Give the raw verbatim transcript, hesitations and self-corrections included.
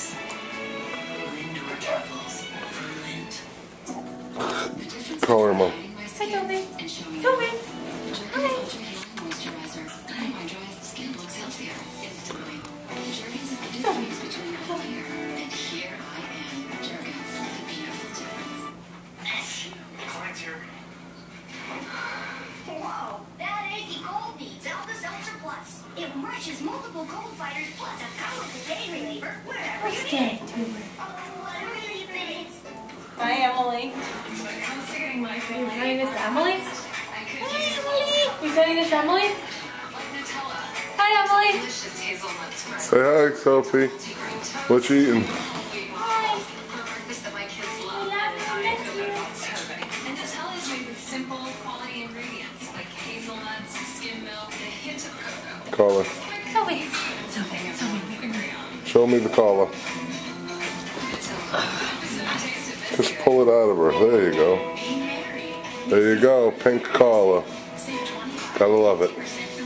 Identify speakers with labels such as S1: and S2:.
S1: Cheers. Lindor Travels from Lind.
S2: Call her, Mom.
S3: Hi, Sophie. Sophie. Hi.
S1: Moisturizer. My dry skin looks healthier instantly. Jergens is the difference between up here and here I am. Jergens, the beautiful difference.
S4: Client's here.
S5: Whoa, that achy cold needs Alka-Seltzer Plus. It rushes multiple cold fighters plus a powerful pain reliever wherever you need it. Oh, what a relief it is.
S3: Hi, Emily.
S1: Considering my
S3: Are you
S1: family,
S3: sending this to Emily?
S1: I could use a little
S3: You sending this to Emily?
S1: like Nutella.
S3: Hi, Emily.
S1: Delicious hazelnut spread.
S2: Say hi, Sophie. What you eating?
S3: Hi.
S1: For breakfast that my kids love.
S3: We love you.
S1: And I
S3: Miss
S1: feel
S3: you.
S1: like it's serving. And Nutella is made with simple, quality ingredients like hazelnuts, skim milk, and a hint of cocoa.
S2: Caller.
S3: Sophie. Sophie. Sophie.
S2: Show me the collar. Just pull it out of her. There you go. There you go. Pink collar. Gotta love it.